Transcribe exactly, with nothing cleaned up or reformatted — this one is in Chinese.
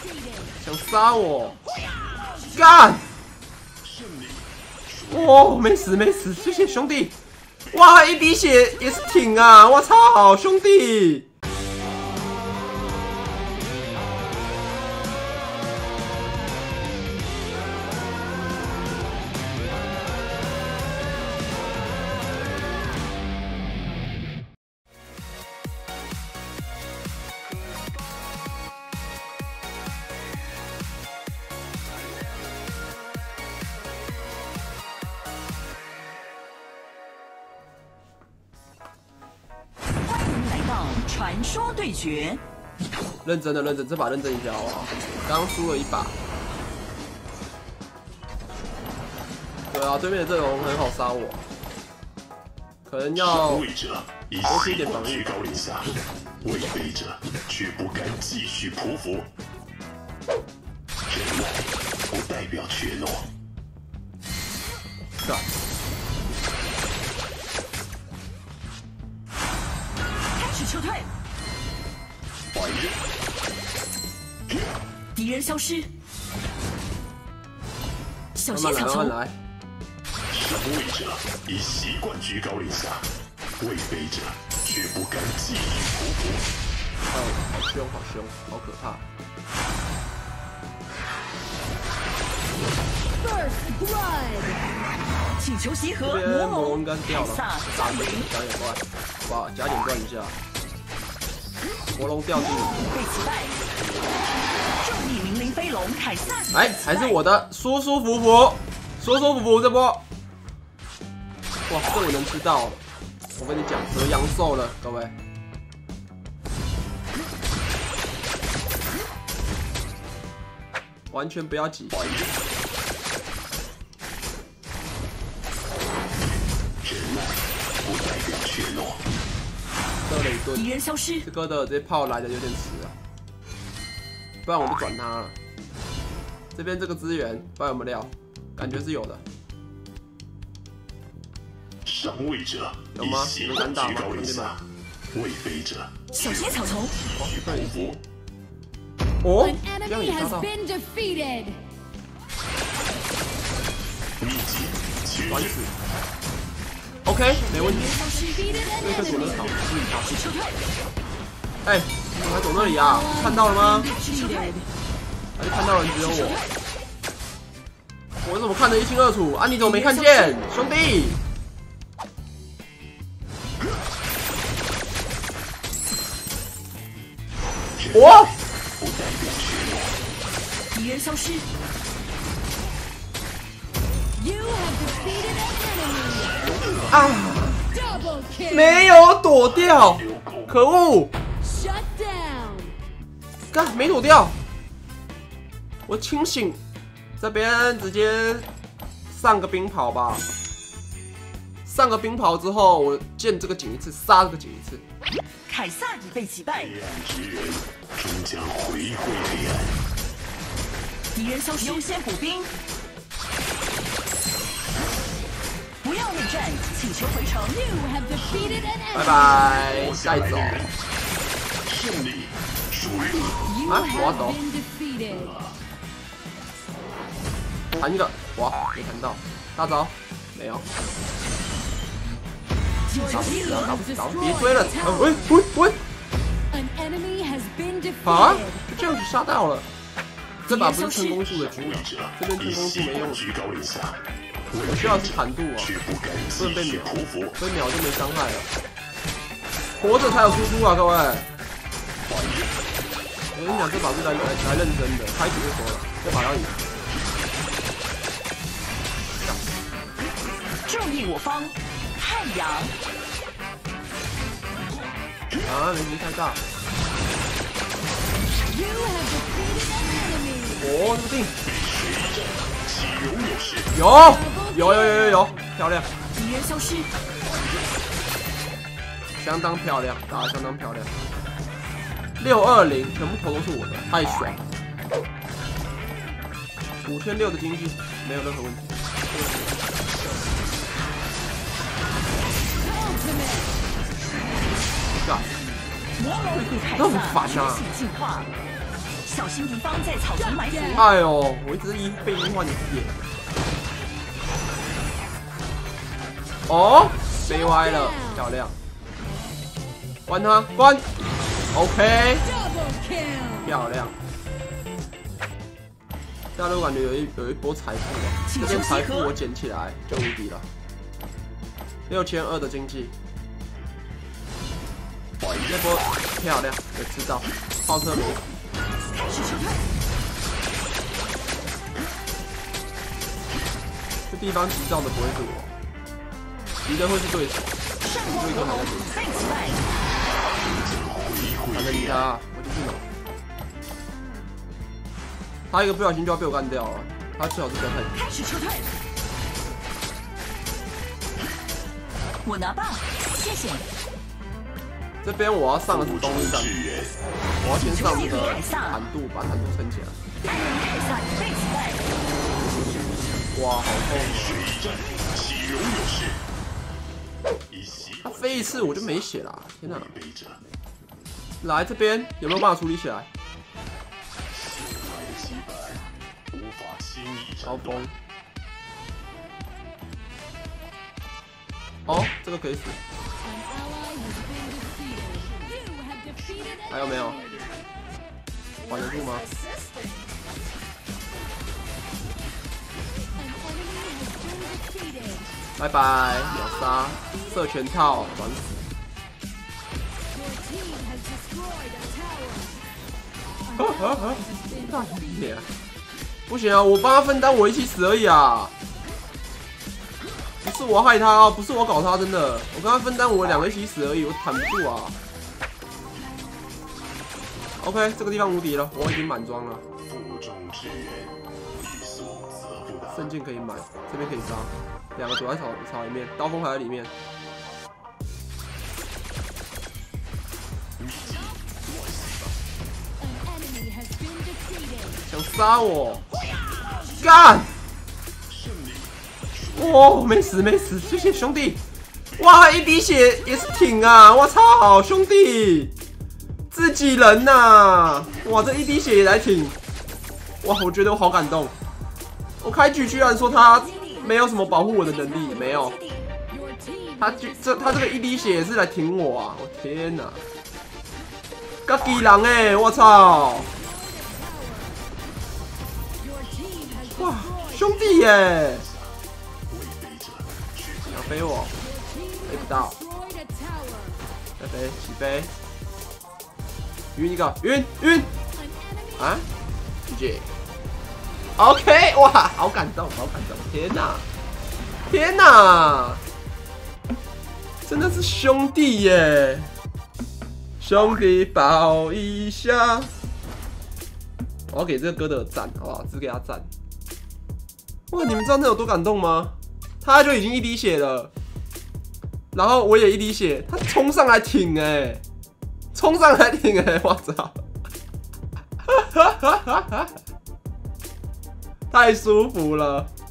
想杀我，干！哇，没死没死，谢谢兄弟！哇，一滴血也是挺啊！我操，兄弟！ 传说对决， 认真的认真，这把认真一下好不好？刚输了一把。对啊，对面的阵容很好杀我，可能要多出一点防御。 高临下，位卑者却不甘继续匍匐。忍耐不代表怯懦。 干。 撤退，敌人消失，小心草丛。 来， 上位者已习惯居高临下，位卑者却不甘继续匍匐。 哦，好凶，好凶，好可怕。 First blood， 请求集合， 这边魔龙干掉了， 打加点加点怪，哇，加点怪一下。 魔龙掉地， 被击败。正义零零飞龙凯撒， 哎，还是我的舒舒服服，舒舒服服这波。哇，这我能吃到，我跟你讲，得阳寿了，各位。完全不要急。 忍耐不代表怯懦。 射了一顿， 敌人消失。 这哥的这炮来的有点迟啊，不然我就转他了。这边这个资源不知道有没有料，感觉是有的。 上位者有吗？你们敢打吗，兄弟们？ 位卑者小心草丛。 匍匐。哦， An 这样 enemy 也杀 has 到。 been defeated. 秘籍完死。OK， 没问题。 Defeated 因为 an 这左 enemy. 轮跑，嗯，好。 撤退， 哎，你还走那里啊？看到了吗？ Defeated. 还是看到人只有我？我怎么看得一清二楚啊？你怎么没看见，兄弟？我。 敌人消失。 You have defeated an enemy. 啊！ Double kill. 没有躲掉，可恶！ Shut down. 干，没躲掉。我清醒，这边直接上个冰袍吧。上个冰袍之后，我见这个井一次，杀这个井一次。 凯撒已被击败， 黑暗之人终将回归黑暗。 敌人消失，优先补兵。 不要内战，请求回城。 You have defeated an 拜 enemy. 拜，带走。 胜利属于你。 You 啊，我要 have 走。 been defeated. 弹一个，哇，没弹到。大招没有。 打不死啊，打不死，打不死，别追了。啊，喂喂喂！ An enemy has been 啊 defeated. 就这样子杀掉了。这把不是成功数的局啊，这边成功数习没用惯。居高临下， 我需要是坦度啊， 却不敢不能被秒继续匍匐。 被秒就没伤害了。活着才有输出啊，各位！我跟你讲，这把是来来来认真的，开局就说了，这把要赢。 正义我方，太阳。 啊，年纪太大。 You have defeated an enemy. 哦，这个定岂容有事？ 有有有有有有，漂亮， 敌人消失， 相当漂亮，打得相当漂亮。六二零，全部头都是我的，太爽了。五千六的经济没有任何问题。干， 魔龙与凯那么撒烦啊觉醒进化， 小心敌方在草丛埋伏。 哎呦，我一直一被一换眼。哦，飞歪了，漂亮。关他，关。OK， Double kill. 漂亮。大陆感觉有一有一波财富啊，这边财富我捡起来就无敌了。六千二的经济，这波漂亮，有知道，炮车没死。 开始撤退。 这地方急躁的不会是我，急的会是对手。 圣光合谋被击败。 反正理他，我就去拿。他一个不小心就要被我干掉了，他最好是不要太急。 开始撤退。我拿棒，谢谢。 这边我要上的是东西战，我要先上这个坦度，把坦度撑起来。 艾伦凯撒被击败。 哇，好痛！ 水战，岂容有失？以习他飞一次我就没血了，天哪！ 背着来这边有没有办法处理起来？ 新来的羁绊，无法轻易招斩断。 风。哦，这个可以死。 还有没有？管得住吗？拜拜，秒杀，射全套，短死。大爷，不行啊！我帮他分担，我一起死而已啊！不是我害他啊，不是我搞他，真的，我跟他分担，我两个一起死而已，我坦不住啊。OK， 这个地方无敌了，我已经满装了。 腹中之人，欲速则不达。 圣剑可以买，这边可以杀，两个躲在草草里面，刀锋还在里面。想杀我，干！哦，没死没死，谢谢兄弟。哇，一滴血也是挺啊！我操，兄弟，自己人呐、啊！哇，这一滴血也来挺。哇，我觉得我好感动。我开局居然说他没有什么保护我的能力，没有。他这他这个一滴血也是来挺我啊！我天哪！嘎吉狼哎，我操！哇，兄弟耶！想飞我，飞不到。再飞，起飞。晕一个，晕晕。啊 ，G G。OK， 哇，好感动，好感动！天哪，天哪，真的是兄弟耶！兄弟抱一下。我要给这个哥的赞，好不好？只给他赞。哇，你们知道那有多感动吗？他就已经一滴血了，然后我也一滴血，他冲上来挺哎、欸，冲上来挺哎、欸，我操！太舒服了。